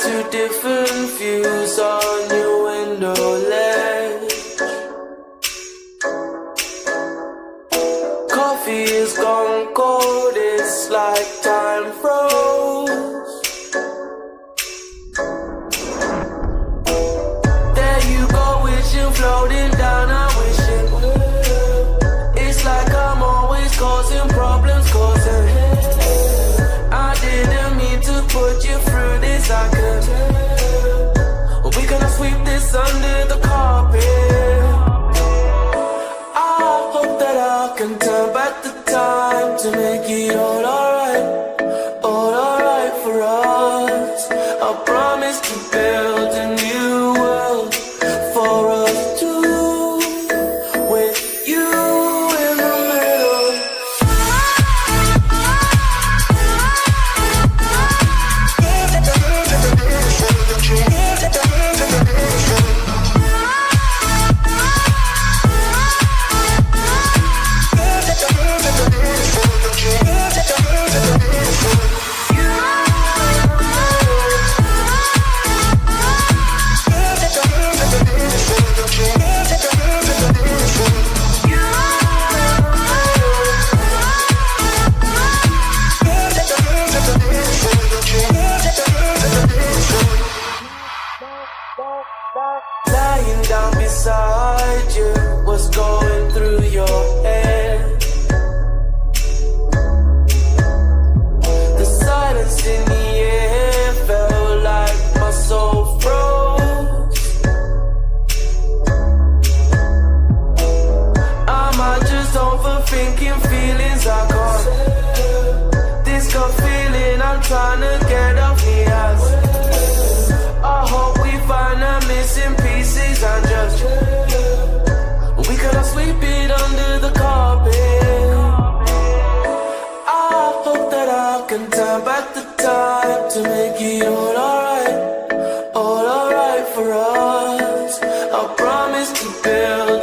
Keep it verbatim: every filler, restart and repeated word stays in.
two different views on your window ledge. Coffee is gone cold, it's like time froze. There you go, wishing, floating down, I'm wishing. It's like I'm always causing problems, causing. I didn't mean to put you through this, I could. We gonna sweep this under the carpet. I hope that I can turn back the time to make it all alright, all alright for us. I promise to build a new world for us two, with you in the middle. Lying down beside you, what's going through your head? The silence in the air felt like my soul froze. Am I just overthinking feelings I can't? This gut feeling I'm trying to get off the ass. I hope we find the missing pieces and just we could sweep it under the carpet. I hope that I can turn back the time to make it all alright, all alright for us. I promise to build